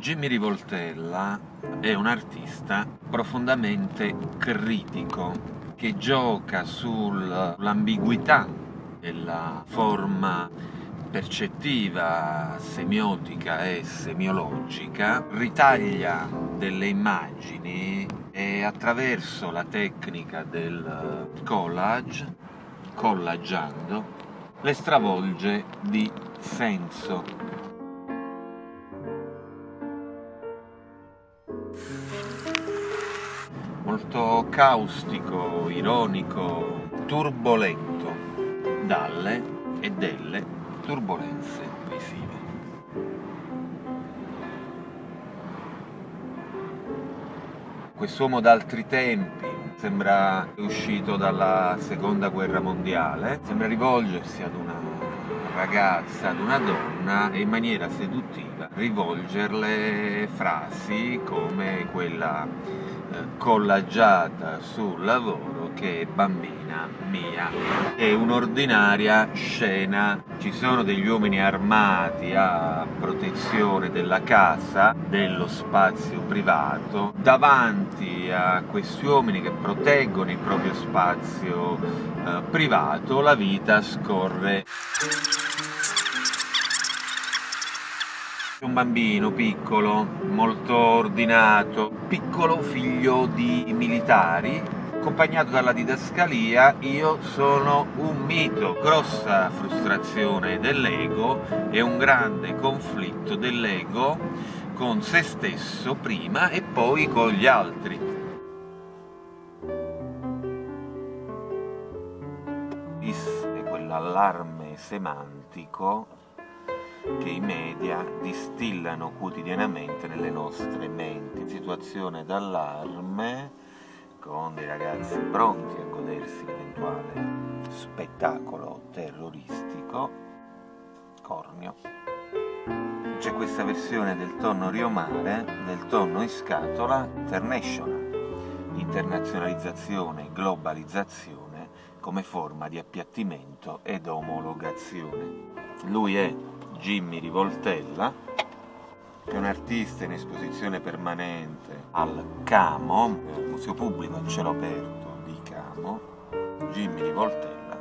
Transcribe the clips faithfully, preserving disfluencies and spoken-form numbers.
Jimmy Rivoltella è un artista profondamente critico che gioca sull'ambiguità della forma percettiva, semiotica e semiologica, ritaglia delle immagini e attraverso la tecnica del collage, collaggiando, le stravolge di senso. Molto caustico, ironico, turbolento, dalle e delle turbolenze visive. Quest'uomo d'altri tempi sembra uscito dalla seconda guerra mondiale, sembra rivolgersi ad una ragazza, ad una donna e in maniera seduttiva rivolgerle frasi come quella eh, collaggiata sul lavoro che è bambina mia. È un'ordinaria scena, ci sono degli uomini armati a protezione della casa, dello spazio privato. Davanti a questi uomini che proteggono il proprio spazio eh, privato, la vita scorre. Un bambino piccolo, molto ordinato, piccolo figlio di militari, accompagnato dalla didascalia "io sono un mito", grossa frustrazione dell'ego e un grande conflitto dell'ego con se stesso prima e poi con gli altri. Visse quell'allarme semantico che i media distillano quotidianamente nelle nostre menti, in situazione d'allarme, con dei ragazzi pronti a godersi l'eventuale spettacolo terroristico, corneo. C'è questa versione del tonno riomare, del tonno in scatola, international, internazionalizzazione, globalizzazione come forma di appiattimento ed omologazione. Lui è Jimmy Rivoltella, che è un artista in esposizione permanente al Camo, Museo Pubblico a cielo aperto di Camo. Jimmy Rivoltella,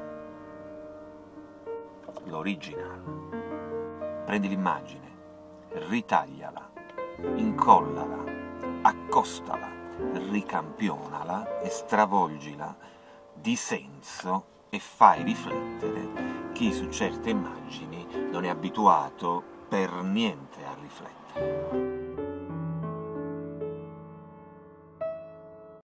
l'original. Prendi l'immagine, ritagliala, incollala, accostala, ricampionala e stravolgila di senso e fai riflettere chi su certe immagini non è abituato per niente a riflettere.